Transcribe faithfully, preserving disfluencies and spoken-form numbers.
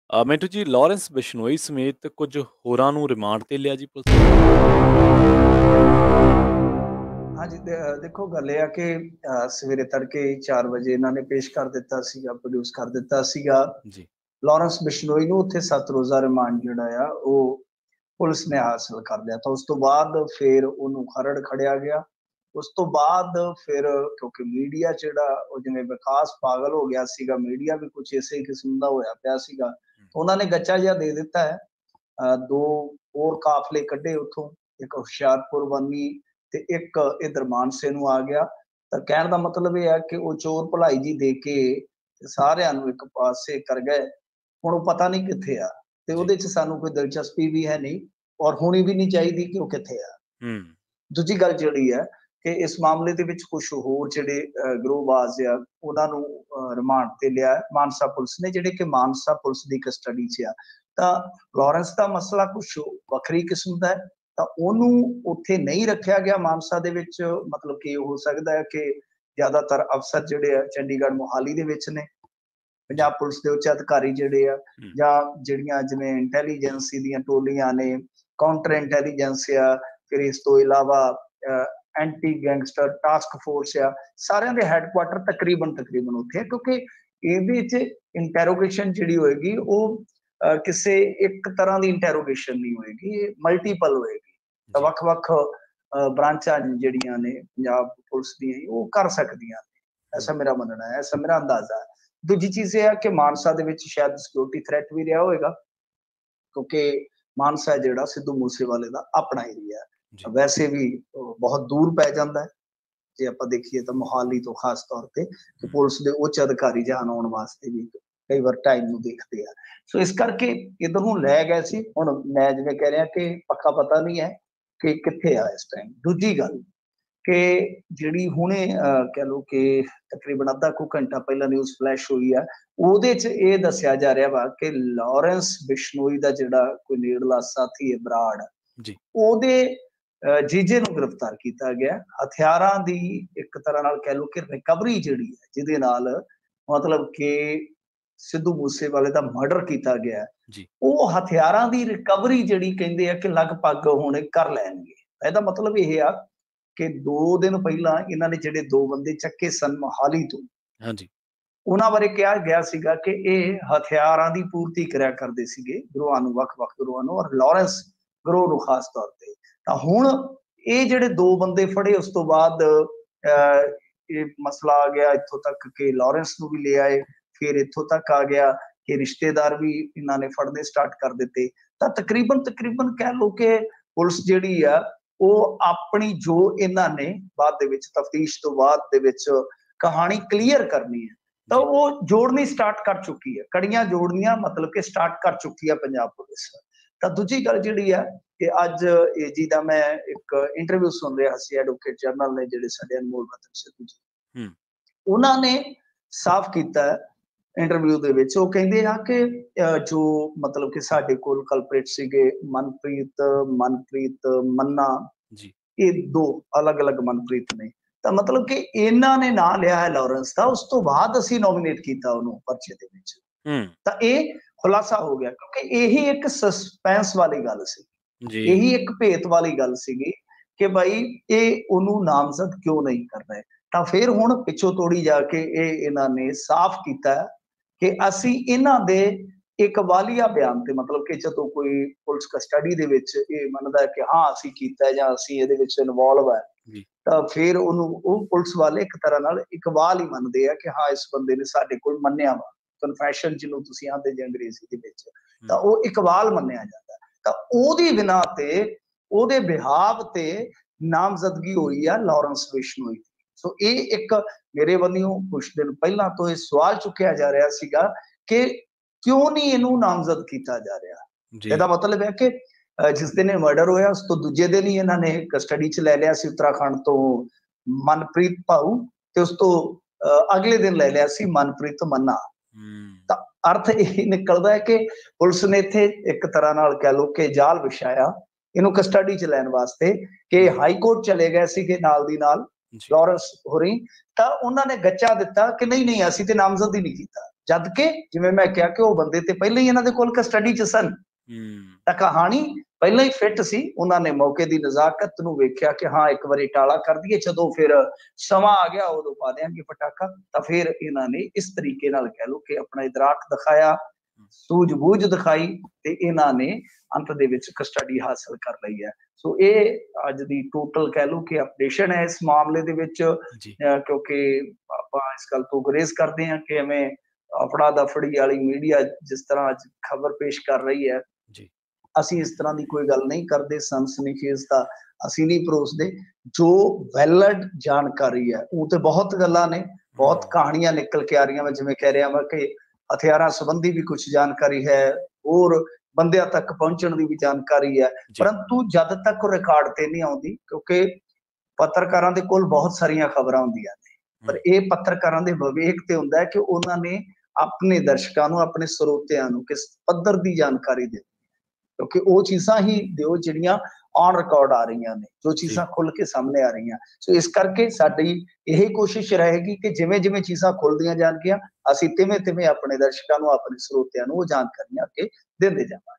ਅ, ਮਿੰਟੂ ਜੀ, ਲਾਰੈਂਸ ਬਿਸ਼ਨੋਈ ਸਮੇਤ ਕੁਝ ਹੋਰਾਂ ਨੂੰ ਰਿਮਾਂਡ ਤੇ ਲਿਆ ਜੀ ਪੁਲਿਸ ਨੇ? ਹਾਂਜੀ, ਦੇ ਦੇਖੋ ਗੱਲ ਇਹ ਆ ਕਿ ਅ, ਸਵੇਰੇ ਤੜਕੇ ਚਾਰ ਵਜੇ ਇਹਨਾਂ ਨੇ ਪੇਸ਼ ਕਰ ਦਿੱਤਾ ਸੀਗਾ, ਪ੍ਰੋਡਿਊਸ ਕਰ ਦਿੱਤਾ ਸੀਗਾ ਜੀ। ਲਾਰੈਂਸ ਬਿਸ਼ਨੋਈ ਨੂੰ। ਉੱਥੇ ਸੱਤ ਰੋਜ਼ਾ ਰਿਮਾਂਡ ਜਿਹੜਾ ਆ ਉਹ ਪੁਲਿਸ ਨੇ ਹਾਸਲ ਕਰ ਲਿਆ। ਤਾਂ ਉਸ ਤੋਂ ਬਾਅਦ ਫਿਰ ਉਹਨੂੰ ਖਰੜ ਖੜਿਆ ਗਿਆ। ਉਸ ਤੋਂ ਬਾਅਦ ਫਿਰ ਕਿਉਂਕਿ ਮੀਡੀਆ ਜਿਹੜਾ ਉਹ ਜਿਵੇਂ ਵਿਕਾਸ ਪਾਗਲ ਹੋ ਗਿਆ ਸੀਗਾ, ਮੀਡੀਆ ਵੀ ਕੁਛ ਇਸੇ ਕਿਸਮ ਦਾ ਹੋਇਆ ਪਿਆ ਸੀਗਾ। ਉਹਨਾਂ ਨੇ ਗੱਚਾ ਜਿਹਾ ਦੇ ਦਿੱਤਾ ਹੈ। ਅ, ਦੋ ਹੋਰ ਕਾਫਲੇ ਕੱਢੇ ਉੱਥੋਂ, ਇੱਕ ਹੁਸ਼ਿਆਰਪੁਰ ਵਾਨੀ ਤੇ ਇੱਕ ਇਧਰ ਮਾਨਸੇ ਨੂੰ ਆ ਗਿਆ। ਤਾਂ ਕਹਿਣ ਦਾ ਮਤਲਬ ਇਹ ਹੈ ਕਿ ਉਹ ਚੋਰ ਭਲਾਈ ਜੀ ਦੇ ਕੇ ਸਾਰਿਆਂ ਨੂੰ ਇੱਕ ਪਾਸੇ ਕਰ ਗਏ। ਹੁਣ ਉਹ ਪਤਾ ਨਹੀਂ ਕਿੱਥੇ ਆ, ਤੇ ਉਹਦੇ ਚ ਸਾਨੂੰ ਕੋਈ ਦਿਲਚਸਪੀ ਵੀ ਹੈ ਨਹੀਂ, ਔਰ ਹੋਣੀ ਵੀ ਨਹੀਂ ਚਾਹੀਦੀ ਕਿ ਉਹ ਕਿੱਥੇ ਆ। ਹੂੰ। ਦੂਜੀ ਗੱਲ ਜਿਹੜੀ ਹੈ ਕਿ ਇਸ ਮਾਮਲੇ ਦੇ ਵਿੱਚ ਕੁਝ ਹੋਰ ਜਿਹੜੇ ਗਰੋਹਬਾਜ਼ ਆ ਉਹਨਾਂ ਨੂੰ ਰਿਮਾਂਡ ਤੇ ਲਿਆ ਮਾਨਸਾ ਪੁਲਿਸ ਨੇ, ਜਿਹੜੇ ਕਿ ਮਾਨਸਾ ਪੁਲਿਸ ਦੀ ਕਸਟਡੀ 'ਚ ਆ। ਤਾਂ ਲਾਰੈਂਸ ਦਾ ਮਸਲਾ ਕੁਝ ਵੱਖਰੀ ਕਿਸਮ ਦਾ ਹੈ, ਤਾਂ ਉਹਨੂੰ ਉੱਥੇ ਨਹੀਂ ਰੱਖਿਆ ਗਿਆ ਮਾਨਸਾ ਦੇ ਵਿੱਚ। ਮਤਲਬ ਕਿ ਹੋ ਸਕਦਾ ਹੈ ਕਿ ਜ਼ਿਆਦਾਤਰ ਅਫਸਰ ਜਿਹੜੇ ਆ ਚੰਡੀਗੜ੍ਹ ਮੋਹਾਲੀ ਦੇ ਵਿੱਚ ਨੇ, ਪੰਜਾਬ ਪੁਲਿਸ ਦੇ ਉੱਚ ਅਧਿਕਾਰੀ ਜਿਹੜੇ ਆ, ਜਾਂ ਜਿਹੜੀਆਂ ਜਿਵੇਂ ਇੰਟੈਲੀਜੈਂਸੀ ਦੀਆਂ ਟੋਲੀਆਂ ਨੇ, ਕਾਊਂਟਰ ਇੰਟੈਲੀਜੈਂਸ ਆ, ਫਿਰ ਇਸ ਤੋਂ ਇਲਾਵਾ ਐਂਟੀ ਗੈਂਗਸਟਰ ਟਾਸਕ ਫੋਰਸ ਆ, ਸਾਰਿਆਂ ਦੇ ਹੈੱਡਕੁਆਟਰ ਤਕਰੀਬਨ ਤਕਰੀਬਨ ਉੱਥੇ, ਕਿਉਂਕਿ ਇਹਦੇ 'ਚ ਇੰਟੈਰੋਗੇਸ਼ਨ ਜਿਹੜੀ ਹੋਏਗੀ ਉਹ ਕਿਸੇ ਇੱਕ ਤਰ੍ਹਾਂ ਦੀ ਇੰਟੈਰੋਗੇਸ਼ਨ ਨਹੀਂ ਹੋਏਗੀ, ਇਹ ਮਲਟੀਪਲ ਹੋਏਗੀ। ਤਾਂ ਵੱਖ-ਵੱਖ ਬ੍ਰਾਂਚਾਂ ਜਿਹੜੀਆਂ ਨੇ ਪੰਜਾਬ ਪੁਲਿਸ ਦੀਆਂ ਉਹ ਕਰ ਸਕਦੀਆਂ ਨੇ, ਐਸਾ ਮੇਰਾ ਮੰਨਣਾ ਹੈ, ਐਸਾ ਮੇਰਾ ਅੰਦਾਜ਼ਾ ਹੈ। ਦੂਜੀ ਚੀਜ਼ ਇਹ ਹੈ ਕਿ ਮਾਨਸਾ ਦੇ ਵਿੱਚ ਸ਼ਾਇਦ ਸਿਕਿਉਰਿਟੀ ਥ੍ਰੈਟ ਵੀ ਰਿਹਾ ਹੋਏਗਾ, ਕਿਉਂਕਿ ਮਾਨਸਾ ਜਿਹੜਾ ਸਿੱਧੂ ਮੂਸੇਵਾਲੇ ਦਾ ਆਪਣਾ ਏਰੀਆ ਹੈ, ਵੈਸੇ ਵੀ ਬਹੁਤ ਦੂਰ ਪੈ ਜਾਂਦਾ ਹੈ ਜੇ ਆਪਾਂ ਦੇਖੀਏ ਤਾਂ ਮੋਹਾਲੀ ਤੋਂ, ਖਾਸ ਤੌਰ ਤੇ ਪੁਲਿਸ ਦੇ ਉੱਚ ਅਧਿਕਾਰੀ ਜਾਣ ਆਉਣ ਵਾਸਤੇ ਵੀ ਕਈ ਵਾਰ ਟਾਈਮ ਨੂੰ ਦੇਖਦੇ ਆ। ਸੋ ਇਸ ਕਰਕੇ ਇਧਰ ਨੂੰ ਲੈ ਗਏ ਸੀ। ਹੁਣ ਮੈਂ ਜਿਵੇਂ ਕਹਿ ਰਿਹਾ ਕਿ ਪੱਕਾ ਪਤਾ ਨਹੀਂ ਹੈ ਕਿ ਕਿੱਥੇ ਆ ਇਸ ਟਾਈਮ। ਦੂਜੀ ਗੱਲ ਕਿ ਜਿਹੜੀ ਹੁਣੇ ਕਹਿ ਲਓ ਕਿ ਤਕਰੀਬਨ ਅੱਧਾ ਕੁ ਘੰਟਾ ਪਹਿਲਾਂ ਨਿਊਜ਼ ਫਲੈਸ਼ ਹੋਈ ਆ, ਉਹਦੇ 'ਚ ਇਹ ਦੱਸਿਆ ਜਾ ਰਿਹਾ ਵਾ ਕਿ ਲਾਰੈਂਸ ਬਿਸ਼ਨੋਈ ਦਾ ਜਿਹੜਾ ਕੋਈ ਨੇੜਲਾ ਸਾਥੀ ਹੈ ਬਰਾੜ, ਉਹਦੇ ਜੀਜੇ ਨੂੰ ਗ੍ਰਿਫਤਾਰ ਕੀਤਾ ਗਿਆ। ਹਥਿਆਰਾਂ ਦੀ ਇੱਕ ਤਰ੍ਹਾਂ ਨਾਲ ਕਹਿ ਲਓ ਕਿ ਰਿਕਵਰੀ ਜਿਹੜੀ ਹੈ, ਜਿਹਦੇ ਨਾਲ ਮਤਲਬ ਕਿ ਸਿੱਧੂ ਮੂਸੇਵਾਲੇ ਦਾ ਮਰਡਰ ਕੀਤਾ ਗਿਆ, ਉਹ ਹਥਿਆਰਾਂ ਦੀ ਰਿਕਵਰੀ ਜਿਹੜੀ ਕਹਿੰਦੇ ਆ ਕਿ ਲਗਭਗ ਹੁਣ ਕਰ ਲੈਣਗੇ। ਇਹਦਾ ਮਤਲਬ ਇਹ ਆ ਕਿ ਦੋ ਦਿਨ ਪਹਿਲਾਂ ਇਹਨਾਂ ਨੇ ਜਿਹੜੇ ਦੋ ਬੰਦੇ ਚੱਕੇ ਸਨ ਮੋਹਾਲੀ ਤੋਂ, ਹਾਂਜੀ, ਉਹਨਾਂ ਬਾਰੇ ਕਿਹਾ ਗਿਆ ਸੀਗਾ ਕਿ ਇਹ ਹਥਿਆਰਾਂ ਦੀ ਪੂਰਤੀ ਕਰਿਆ ਕਰਦੇ ਸੀਗੇ ਗਰੋਹਾਂ ਨੂੰ, ਵੱਖ-ਵੱਖ ਗਰੋਹਾਂ ਨੂੰ, ਔਰ ਲਾਰੈਂਸ ਗਰੋਹ ਨੂੰ ਖਾਸ ਤੌਰ ਤੇ। ਤਾਂ ਹੁਣ ਇਹ ਜਿਹੜੇ ਦੋ ਬੰਦੇ ਫੜੇ, ਉਸ ਤੋਂ ਬਾਅਦ ਅਹ ਇਹ ਮਸਲਾ ਆ ਗਿਆ ਇੱਥੋਂ ਤੱਕ ਕਿ ਲਾਰੈਂਸ ਨੂੰ ਵੀ ਲੈ ਆਏ, ਫਿਰ ਇੱਥੋਂ ਤੱਕ ਆ ਗਿਆ ਕਿ ਰਿਸ਼ਤੇਦਾਰ ਵੀ ਇਹਨਾਂ ਨੇ ਫੜਨੇ ਸਟਾਰਟ ਕਰ ਦਿੱਤੇ। ਤਾਂ ਤਕਰੀਬਨ ਤਕਰੀਬਨ ਕਹਿ ਲਓ ਕਿ ਪੁਲਿਸ ਜਿਹੜੀ ਆ ਉਹ ਆਪਣੀ ਜੋ ਇਹਨਾਂ ਨੇ ਬਾਅਦ ਦੇ ਵਿੱਚ ਤਫਤੀਸ਼ ਤੋਂ ਬਾਅਦ ਦੇ ਵਿੱਚ ਕਹਾਣੀ ਕਲੀਅਰ ਕਰਨੀ ਹੈ, ਤਾਂ ਉਹ ਜੋੜਨੀ ਸਟਾਰਟ ਕਰ ਚੁੱਕੀ ਹੈ, ਕੜੀਆਂ ਜੋੜਨੀਆਂ ਮਤਲਬ ਕਿ ਸਟਾਰਟ ਕਰ ਚੁੱਕੀ ਹੈ ਪੰਜਾਬ ਪੁਲਿਸ। ਤਾਂ ਦੂਜੀ ਗੱਲ ਜਿਹੜੀ ਆ ਕਿ ਅੱਜ ਏਜੀ ਦਾ ਮੈਂ ਇੱਕ ਇੰਟਰਵਿਊ ਸੁਣ ਰਿਹਾ ਸੀ, ਐਡਵੋਕੇਟ ਜਨਰਲ ਨੇ ਜਿਹੜੇ ਸਾਡੇ ਅਨਮੋਲ ਰਤਨ ਸਿੱਧੂ ਜੀ, ਉਹਨਾਂ ਨੇ ਸਾਫ਼ ਕੀਤਾ ਇੰਟਰਵਿਊ ਦੇ ਵਿੱਚ। ਉਹ ਕਹਿੰਦੇ ਆ ਕਿ ਜੋ ਮਤਲਬ ਕਿ ਸਾਡੇ ਕੋਲ ਕਲਪਰੇਟ ਸੀਗੇ ਮਨਪ੍ਰੀਤ ਮਨਪ੍ਰੀਤ ਮੰਨਾ, ਇਹ ਦੋ ਅਲੱਗ-ਅਲੱਗ ਮਨਪ੍ਰੀਤ ਨੇ। ਤਾਂ ਮਤਲਬ ਕਿ ਇਹਨਾਂ ਨੇ ਨਾਂ ਲਿਆ ਹੈ ਲਾਰੈਂਸ ਦਾ, ਉਸ ਤੋਂ ਬਾਅਦ ਅਸੀਂ ਨੋਮੀਨੇਟ ਕੀਤਾ ਉਹਨੂੰ ਪਰਚੇ ਦੇ ਵਿੱਚ। ਤਾਂ ਇਹ ਖੁਲਾਸਾ ਹੋ ਗਿਆ, ਕਿਉਂਕਿ ਇਹੀ ਇੱਕ ਸਸਪੈਂਸ ਵਾਲੀ ਗੱਲ ਸੀ, ਇਹੀ ਇੱਕ ਭੇਤ ਵਾਲੀ ਗੱਲ ਸੀਗੀ ਕਿ ਭਾਈ ਇਹ ਉਹਨੂੰ ਨਾਮਜ਼ਦ ਕਿਉਂ ਨਹੀਂ ਕਰ ਰਹੇ। ਤਾਂ ਫਿਰ ਹੁਣ ਪਿੱਛੋਂ ਤੋੜੀ ਜਾ ਕੇ ਇਹ ਇਹਨਾਂ ਨੇ ਸਾਫ਼ ਕੀਤਾ ਕਿ ਅਸੀਂ ਇਹਨਾਂ ਦੇ ਇੱਕ ਵਾਲੀਆ ਬਿਆਨ ਤੇ, ਮਤਲਬ ਕਿ ਜਦੋਂ ਕੋਈ ਪੁਲਿਸ ਕਸਟਡੀ ਦੇ ਵਿੱਚ ਇਹ ਮੰਨਦਾ ਕਿ ਹਾਂ ਅਸੀਂ ਕੀਤਾ ਜਾਂ ਅਸੀਂ ਇਹਦੇ ਵਿੱਚ ਇਨਵੋਲਵ ਹੈ, ਤਾਂ ਫਿਰ ਉਹਨੂੰ ਉਹ ਪੁਲਿਸ ਵਾਲੇ ਇੱਕ ਤਰ੍ਹਾਂ ਨਾਲ ਇਕਬਾਲ ਹੀ ਮੰਨਦੇ ਆ ਕਿ ਹਾਂ ਇਸ ਬੰਦੇ ਨੇ ਸਾਡੇ ਕੋਲ ਮੰਨਿਆ ਵਾ, ਕਨਫੈਸ਼ਨ ਜਿਹਨੂੰ ਤੁਸੀਂ ਆਂਦੇ ਜੇ ਅੰਗਰੇਜ਼ੀ ਦੇ ਵਿੱਚ, ਤਾਂ ਉਹ ਇਕਬਾਲ ਮੰਨਿਆ ਜਾਂਦਾ। ਤਾਂ ਉਹਦੀ ਬਿਨਾਂ ਤੇ ਉਹਦੇ ਬਿਹਾਵ ਤੇ ਨਾਮਜ਼ਦਗੀ ਹੋਈ ਆ ਲਾਰੈਂਸ ਬਿਸ਼ਨੋਈ। ਸੋ ਇਹ ਇੱਕ ਮੇਰੇ ਵੱਲੋਂ ਕੁਝ ਦਿਨ ਪਹਿਲਾਂ ਤੋਂ ਇਹ ਸਵਾਲ ਚੁੱਕਿਆ ਜਾ ਰਿਹਾ ਸੀਗਾ ਕਿ ਕਿਉਂ ਨਹੀਂ ਇਹਨੂੰ ਨਾਮਜ਼ਦ ਕੀਤਾ ਜਾ ਰਿਹਾ। ਇਹਦਾ ਮਤਲਬ ਹੈ ਕਿ ਜਿਸ ਦਿਨ ਇਹ ਮਰਡਰ ਹੋਇਆ ਉਸ ਤੋਂ ਦੂਜੇ ਦਿਨ ਹੀ ਇਹਨਾਂ ਨੇ ਕਸਟਡੀ 'ਚ ਲੈ ਲਿਆ ਸੀ ਉੱਤਰਾਖੰਡ ਤੋਂ ਮਨਪ੍ਰੀਤ ਭਾਊ, ਤੇ ਉਸ ਤੋਂ ਅਗਲੇ ਦਿਨ ਲੈ ਲਿਆ ਸੀ ਮਨਪ੍ਰੀਤ ਮੰਨਾ। ਤਾਂ ਅਰਥ ਇਹ ਨਿਕਲਦਾ ਹੈ ਕਿ ਪੁਲਿਸ ਨੇ ਇੱਥੇ ਇੱਕ ਤਰ੍ਹਾਂ ਨਾਲ ਕਹਿ ਲਓ ਕਿ ਜਾਲ ਵਿਛਾਇਆ ਇਹਨੂੰ ਕਸਟਡੀ 'ਚ ਲੈਣ ਵਾਸਤੇ, ਕਿ ਹਾਈ ਕੋਰਟ ਚਲੇ ਗਏ ਸੀਗੇ ਨਾਲ ਦੀ ਨਾਲ ਲਾਰੈਂਸ ਹੋਰੀ, ਤਾਂ ਉਹਨਾਂ ਨੇ ਗੱਚਾ ਦਿੱਤਾ ਕਿ ਨਹੀਂ ਨਹੀਂ ਅਸੀਂ ਤੇ ਨਾਮਜ਼ਦ ਹੀ ਨਹੀਂ ਕੀਤਾ, ਜਦ ਕਿ ਜਿਵੇਂ ਮੈਂ ਕਿਹਾ ਕਿ ਉਹ ਬੰਦੇ ਤੇ ਪਹਿਲਾਂ ਹੀ ਇਹਨਾਂ ਦੇ ਕੋਲ ਕਸਟਡੀ 'ਚ ਸਨ। ਹੂੰ। ਤਾਂ ਕਹਾਣੀ ਪਹਿਲਾਂ ਹੀ ਫਿੱਟ ਸੀ। ਉਹਨਾਂ ਨੇ ਮੌਕੇ ਦੀ ਨਜ਼ਾਕਤ ਨੂੰ ਵੇਖਿਆ ਕਿ ਹਾਂ ਇੱਕ ਵਾਰੀ ਟਾਲਾ ਕਰ ਦਈਏ, ਜਦੋਂ ਫਿਰ ਸਮਾਂ ਆ ਗਿਆ ਉਦੋਂ ਪਾ ਦਿਆਂਗੇ ਪਟਾਕਾ। ਤਾਂ ਫਿਰ ਇਹਨਾਂ ਨੇ ਇਸ ਤਰੀਕੇ ਨਾਲ ਕਹਿ ਲਓ ਕਿ ਆਪਣਾ ਇਦਰਾਕ ਦਿਖਾਇਆ, ਸੂਝ-ਬੂਝ ਦਿਖਾਈ ਤੇ ਇਹਨਾਂ ਨੇ ਅੰਤ ਦੇ ਵਿੱਚ ਕਸਟਡੀ ਹਾਸਲ ਕਰ ਲਈ ਹੈ। ਸੋ ਇਹ ਅੱਜ ਦੀ ਟੋਟਲ ਕਹਿ ਲਓ ਕਿ ਅਪਡੇਸ਼ਨ ਹੈ ਇਸ ਮਾਮਲੇ ਦੇ ਵਿੱਚ, ਜੀ। ਅ, ਕਿਉਂਕਿ ਆਪਾਂ ਇਸ ਗੱਲ ਤੋਂ ਗੁਰੇਜ਼ ਕਰਦੇ ਹਾਂ ਕਿ ਐਵੇਂ ਅਫੜਾ ਦਫੜੀ ਵਾਲੀ ਮੀਡੀਆ ਜਿਸ ਤਰ੍ਹਾਂ ਅੱਜ ਖਬਰ ਪੇਸ਼ ਕਰ ਰਹੀ ਹੈ, ਜੀ। ਅਸੀਂ ਇਸ ਤਰ੍ਹਾਂ ਦੀ ਕੋਈ ਗੱਲ ਨਹੀਂ ਕਰਦੇ, ਸਨਸਨੀਖੇਜ਼ ਤਾਂ ਅਸੀਂ ਨਹੀਂ ਪਰੋਸਦੇ। ਜੋ ਵੈਲਿਡ ਜਾਣਕਾਰੀ ਹੈ, ਉਹ ਤੇ ਬਹੁਤ ਗੱਲਾਂ ਨੇ, ਬਹੁਤ ਕਹਾਣੀਆਂ ਨਿਕਲ ਕੇ ਆ ਰਹੀਆਂ। ਮੈਂ ਜਿਵੇਂ ਕਹਿ ਰਿਹਾ ਵਾ ਕਿ ਹਥਿਆਰਾਂ ਸੰਬੰਧੀ ਵੀ ਕੁਛ ਜਾਣਕਾਰੀ ਹੈ, ਹੋਰ ਬੰਦਿਆਂ ਤੱਕ ਪਹੁੰਚਣ ਦੀ ਵੀ ਜਾਣਕਾਰੀ ਹੈ, ਪਰੰਤੂ ਜਦ ਤੱਕ ਉਹ ਰਿਕਾਰਡ ਤੇ ਨਹੀਂ ਆਉਂਦੀ, ਕਿਉਂਕਿ ਪੱਤਰਕਾਰਾਂ ਦੇ ਕੋਲ ਬਹੁਤ ਸਾਰੀਆਂ ਖਬਰਾਂ ਹੁੰਦੀਆਂ ਨੇ, ਪਰ ਇਹ ਪੱਤਰਕਾਰਾਂ ਦੇ ਵਿਵੇਕ ਤੇ ਹੁੰਦਾ ਹੈ ਕਿ ਉਹਨਾਂ ਨੇ ਆਪਣੇ ਦਰਸ਼ਕਾਂ ਨੂੰ, ਆਪਣੇ ਸਰੋਤਿਆਂ ਨੂੰ ਕਿਸ ਪੱਧਰ ਦੀ ਜਾਣਕਾਰੀ ਦੇ, ਕਿਉਂਕਿ ਉਹ ਚੀਜ਼ਾਂ ਹੀ ਦਿਓ ਜਿਹੜੀਆਂ ਔਨ ਰਿਕਾਰਡ ਆ ਰਹੀਆਂ ਨੇ, ਜੋ ਚੀਜ਼ਾਂ ਖੁੱਲ ਕੇ ਸਾਹਮਣੇ ਆ ਰਹੀਆਂ। ਸੋ ਇਸ ਕਰਕੇ ਸਾਡੀ ਇਹ ਕੋਸ਼ਿਸ਼ ਰਹੇਗੀ ਕਿ ਜਿਵੇਂ ਜਿਵੇਂ ਚੀਜ਼ਾਂ ਖੁੱਲਦੀਆਂ ਜਾਣਗੀਆਂ, ਅਸੀਂ ਤਿਵੇਂ ਤਿਵੇਂ ਆਪਣੇ ਦਰਸ਼ਕਾਂ ਨੂੰ, ਆਪਣੇ ਸਰੋਤਿਆਂ ਨੂੰ ਉਹ ਜਾਣਕਾਰੀਆਂ ਅੱਗੇ ਦਿੰਦੇ ਜਾਵਾਂਗੇ।